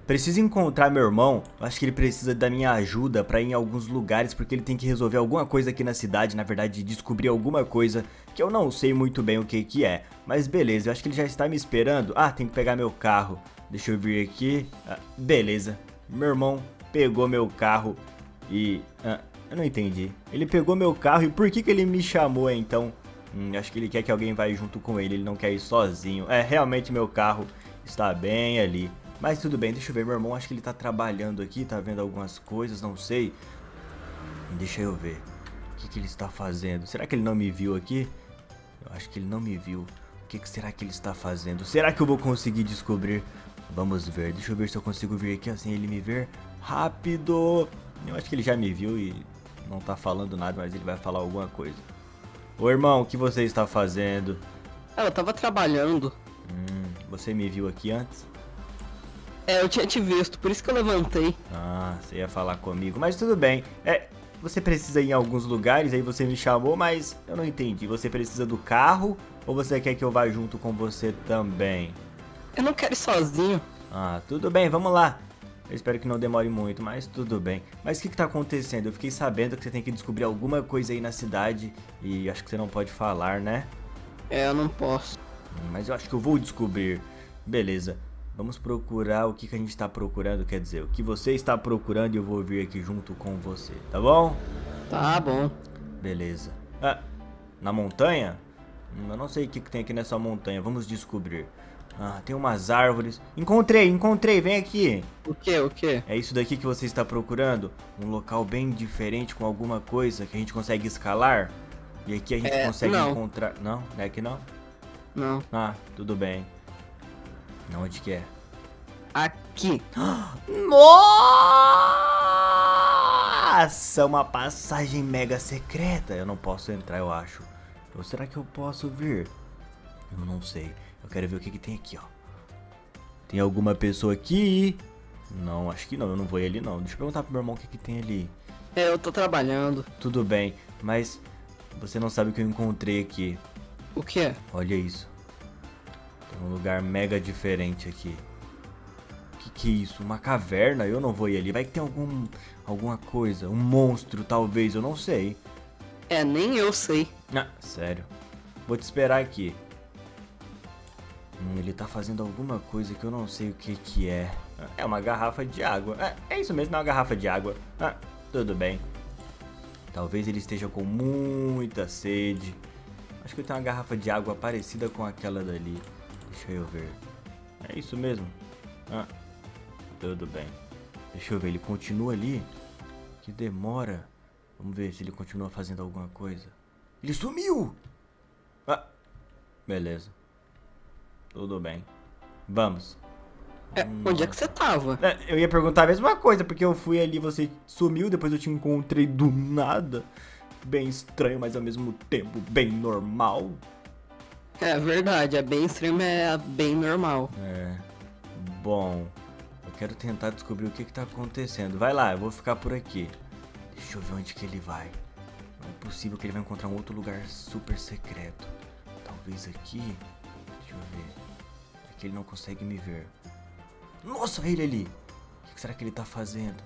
Preciso encontrar meu irmão. Eu acho que ele precisa da minha ajuda pra ir em alguns lugares, porque ele tem que resolver alguma coisa aqui na cidade. Na verdade, descobrir alguma coisa que eu não sei muito bem o que que é. Mas beleza, eu acho que ele já está me esperando. Ah, tem que pegar meu carro. Deixa eu vir aqui. Beleza. Meu irmão pegou meu carro e... eu não entendi. Ele pegou meu carro e por que que ele me chamou então? Acho que ele quer que alguém vá junto com ele. Ele não quer ir sozinho. Realmente meu carro está bem ali. Mas tudo bem, deixa eu ver, meu irmão, acho que ele tá trabalhando aqui, tá vendo algumas coisas, não sei. Deixa eu ver, o que que ele está fazendo? Será que ele não me viu aqui? Eu acho que ele não me viu. O que que será que ele está fazendo? Será que eu vou conseguir descobrir? Vamos ver, deixa eu ver se eu consigo vir aqui assim ele me ver. Rápido! Eu acho que ele já me viu e não tá falando nada, mas ele vai falar alguma coisa. Ô irmão, o que você está fazendo? Eu tava trabalhando. Você me viu aqui antes? Eu tinha te visto, por isso que eu levantei. Ah, você ia falar comigo, mas tudo bem. Você precisa ir em alguns lugares, aí você me chamou, mas eu não entendi. Você precisa do carro ou você quer que eu vá junto com você também? Eu não quero ir sozinho. Ah, tudo bem, vamos lá. Eu espero que não demore muito, mas tudo bem. Mas o que tá acontecendo? Eu fiquei sabendo que você tem que descobrir alguma coisa aí na cidade e acho que você não pode falar, né? Eu não posso. Mas eu acho que eu vou descobrir. Beleza. Vamos procurar o que a gente está procurando, quer dizer, o que você está procurando e eu vou vir aqui junto com você, tá bom? Tá bom. Beleza. Na montanha? Eu não sei o que tem aqui nessa montanha, vamos descobrir. Tem umas árvores. Encontrei, vem aqui. O que? É isso daqui que você está procurando? Um local bem diferente com alguma coisa que a gente consegue escalar? E aqui a gente consegue encontrar... Não? Não é aqui não? Não. Tudo bem. Onde que é? Aqui. Nossa, uma passagem mega secreta. Eu não posso entrar, eu acho. Ou será que eu posso vir? Eu não sei. Eu quero ver o que que tem aqui, ó. Tem alguma pessoa aqui? Não, acho que não. Eu não vou ir ali, não. Deixa eu perguntar pro meu irmão o que que tem ali. Eu tô trabalhando. Tudo bem, mas você não sabe o que eu encontrei aqui. O que? Olha isso. Tem um lugar mega diferente aqui. Que é isso? Uma caverna? Eu não vou ir ali. Vai que tem alguma coisa. Um monstro, talvez. Eu não sei. Nem eu sei. Sério. Vou te esperar aqui. Ele tá fazendo alguma coisa que eu não sei o que é. É uma garrafa de água. É isso mesmo, é uma garrafa de água. Tudo bem. Talvez ele esteja com muita sede. Acho que eu tenho uma garrafa de água parecida com aquela dali. Deixa eu ver. É isso mesmo? Tudo bem. Deixa eu ver, ele continua ali? Que demora. Vamos ver se ele continua fazendo alguma coisa. Ele sumiu! Beleza. Tudo bem. Vamos. Onde é que você tava? Eu ia perguntar a mesma coisa, porque eu fui ali, você sumiu, depois eu te encontrei do nada. Bem estranho, mas ao mesmo tempo bem normal. É verdade, é bem estranho, mas é bem normal. Bom, eu quero tentar descobrir o que tá acontecendo. Vai lá, eu vou ficar por aqui. Deixa eu ver onde que ele vai. Não é possível que ele vai encontrar um outro lugar super secreto. Talvez aqui. Deixa eu ver. Aqui ele não consegue me ver. Nossa, ele ali. O que será que ele tá fazendo?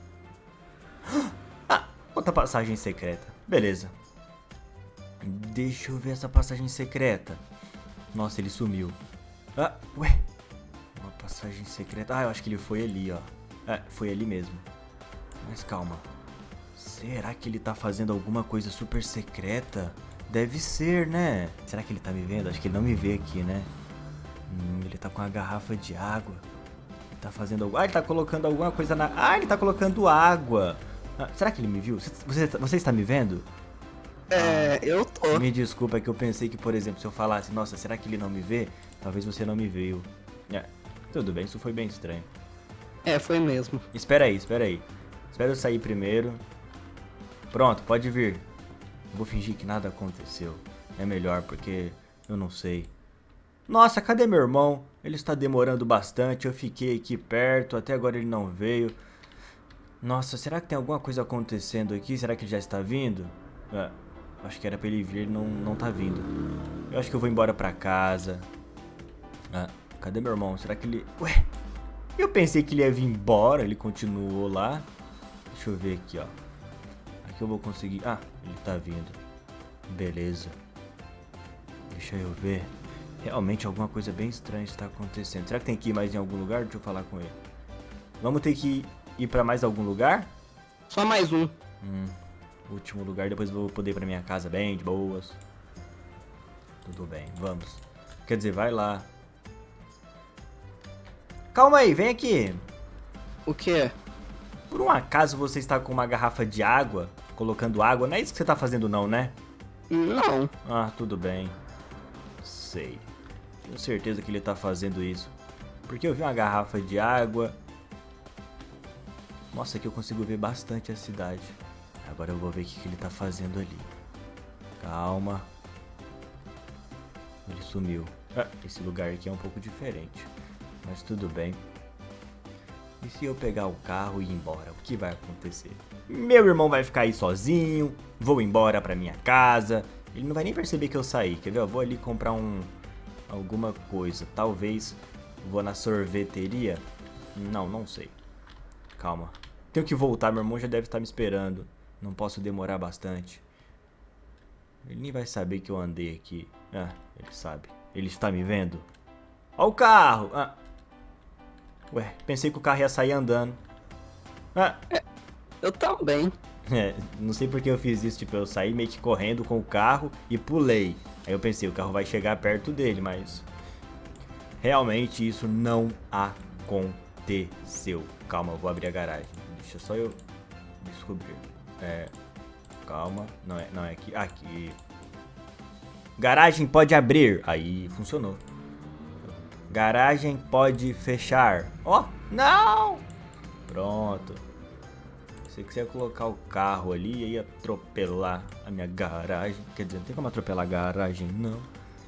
Outra passagem secreta. Beleza. Deixa eu ver essa passagem secreta. Nossa, ele sumiu. Ué. Uma passagem secreta. Eu acho que ele foi ali, ó. Foi ali mesmo. Mas calma. Será que ele tá fazendo alguma coisa super secreta? Deve ser, né? Será que ele tá me vendo? Acho que ele não me vê aqui, né? Ele tá com uma garrafa de água. Ele tá fazendo algo... ele tá colocando alguma coisa na... ele tá colocando água. Será que ele me viu? Você está me vendo? Eu tô. Me desculpa, é que eu pensei que, por exemplo, se eu falasse, nossa, será que ele não me vê? Talvez você não me viu. Tudo bem, isso foi bem estranho. Foi mesmo. Espera aí. Espera eu sair primeiro. Pronto, pode vir. Eu vou fingir que nada aconteceu. É melhor, porque eu não sei. Nossa, cadê meu irmão? Ele está demorando bastante, eu fiquei aqui perto, até agora ele não veio. Nossa, será que tem alguma coisa acontecendo aqui? Será que ele já está vindo? Acho que era pra ele vir, ele não tá vindo. Eu acho que eu vou embora pra casa. Cadê meu irmão? Será que ele... Ué, Eu pensei que ele ia vir embora, ele continuou lá. Deixa eu ver aqui, ó. Aqui eu vou conseguir... Ah, ele tá vindo. Beleza. Deixa eu ver. Realmente alguma coisa bem estranha está acontecendo. Será que tem que ir mais em algum lugar? Deixa eu falar com ele. Vamos ter que ir pra mais algum lugar? Só mais um. Último lugar, depois eu vou poder ir pra minha casa bem, de boas. Tudo bem, vamos. Quer dizer, vai lá. Calma aí, vem aqui. O quê? Por um acaso você está com uma garrafa de água, colocando água? Não é isso que você tá fazendo não, né? Não. Ah, tudo bem. Sei. Tenho certeza que ele tá fazendo isso. Porque eu vi uma garrafa de água. Nossa, aqui eu consigo ver bastante a cidade. Agora eu vou ver o que ele tá fazendo ali. Calma. Ele sumiu. Ah, esse lugar aqui é um pouco diferente. Mas tudo bem. E se eu pegar o carro e ir embora? O que vai acontecer? Meu irmão vai ficar aí sozinho. Vou embora pra minha casa. Ele não vai nem perceber que eu saí. Quer ver? Eu vou ali comprar alguma coisa. Talvez vou na sorveteria. Não sei. Calma. Tenho que voltar. Meu irmão já deve estar me esperando. Não posso demorar bastante. Ele nem vai saber que eu andei aqui. Ah, ele sabe. Ele está me vendo. Ó o carro! Ah. Ué, pensei que o carro ia sair andando. Ah. Eu também. Não sei porque eu fiz isso. Tipo, eu saí meio que correndo com o carro e pulei. Aí eu pensei, o carro vai chegar perto dele, mas... Realmente isso não aconteceu. Calma, eu vou abrir a garagem. Deixa só eu descobrir. Calma, não é aqui. Aqui. Garagem pode abrir. Aí, funcionou. Garagem pode fechar. Ó, não! Pronto. Pensei que você ia colocar o carro ali e ia atropelar a minha garagem. Quer dizer, não tem como atropelar a garagem, não.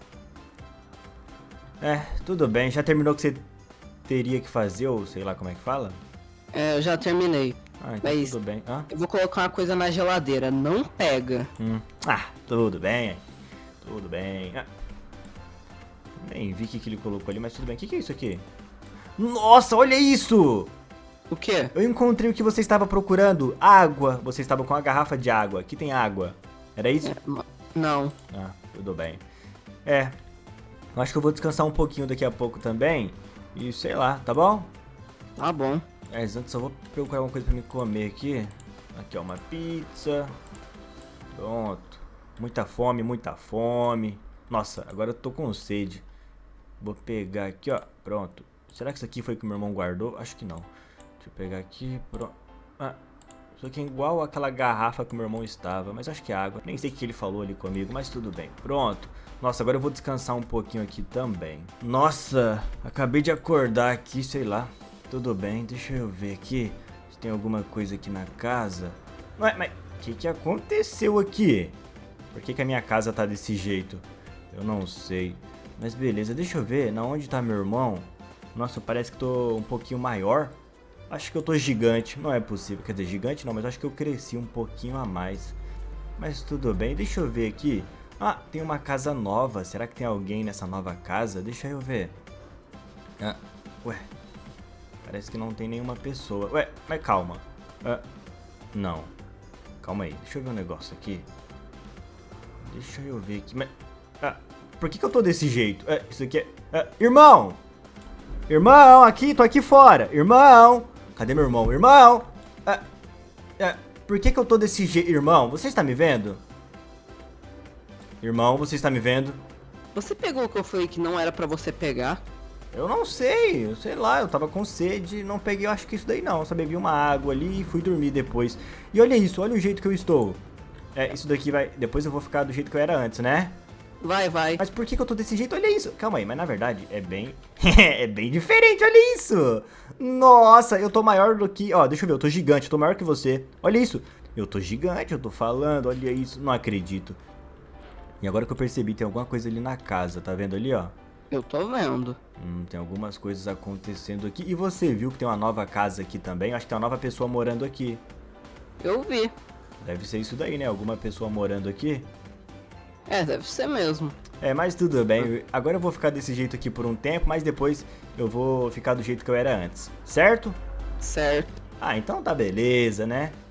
Tudo bem. Já terminou o que você teria que fazer, ou sei lá como é que fala? Eu já terminei. Ah, então Mas tudo bem. Ah? eu vou colocar uma coisa na geladeira. Não pega. Tudo bem. Tudo bem. Nem vi o que ele colocou ali, mas tudo bem. O que é isso aqui? Nossa, olha isso! O quê? Eu encontrei o que você estava procurando. Água. Você estava com uma garrafa de água. Aqui tem água. Era isso? Não. Ah, tudo bem. Eu acho que eu vou descansar um pouquinho daqui a pouco também. E sei lá, tá bom? Tá bom. Antes eu vou procurar alguma coisa pra me comer aqui. Aqui, ó, uma pizza. Pronto. Muita fome, muita fome. Nossa, agora eu tô com sede. Vou pegar aqui, ó. Pronto. Será que isso aqui foi que o meu irmão guardou? Acho que não. Deixa eu pegar aqui. Pronto. Isso aqui é igual aquela garrafa que o meu irmão estava. Mas acho que é água. Nem sei o que ele falou ali comigo, mas tudo bem. Pronto. Nossa, agora eu vou descansar um pouquinho aqui também. Nossa, acabei de acordar aqui, sei lá. Tudo bem, deixa eu ver aqui se tem alguma coisa aqui na casa. Mas o que aconteceu aqui? Por que a minha casa tá desse jeito? Eu não sei. Mas beleza, deixa eu ver na onde tá meu irmão. Nossa, parece que tô um pouquinho maior. Acho que eu tô gigante, não é possível. Quer dizer, gigante não, mas acho que eu cresci um pouquinho a mais. Mas tudo bem, deixa eu ver aqui. Tem uma casa nova. Será que tem alguém nessa nova casa? Deixa eu ver. Ué. Parece que não tem nenhuma pessoa. Ué, mas calma. Não. Calma aí. Deixa eu ver um negócio aqui. Deixa eu ver aqui. Mas, por que eu tô desse jeito? Isso aqui é... Irmão! Irmão, aqui, tô aqui fora. Irmão! Cadê meu irmão? Irmão! Por que eu tô desse jeito? Irmão, você está me vendo? Irmão, você está me vendo? Você pegou o que eu falei que não era pra você pegar? Eu não sei, sei lá, eu tava com sede, não peguei, eu acho que isso daí não, só bebi uma água ali e fui dormir depois. E olha isso, olha o jeito que eu estou. Isso daqui vai, depois eu vou ficar do jeito que eu era antes, né? Vai. Mas por que eu tô desse jeito? Olha isso. Calma aí, mas na verdade é bem... é bem diferente, olha isso. Nossa, eu tô maior do que... Ó, deixa eu ver, eu tô gigante, eu tô maior que você. Olha isso. Eu tô gigante, eu tô falando, olha isso. Não acredito. E agora que eu percebi, tem alguma coisa ali na casa, tá vendo ali, ó? Eu tô vendo. Tem algumas coisas acontecendo aqui. E você viu que tem uma nova casa aqui também? Acho que tem uma nova pessoa morando aqui. Eu vi. Deve ser isso daí, né? Alguma pessoa morando aqui. Deve ser mesmo. É, mas tudo bem. Agora eu vou ficar desse jeito aqui por um tempo, mas depois eu vou ficar do jeito que eu era antes. Certo? Certo. Ah, então tá beleza, né?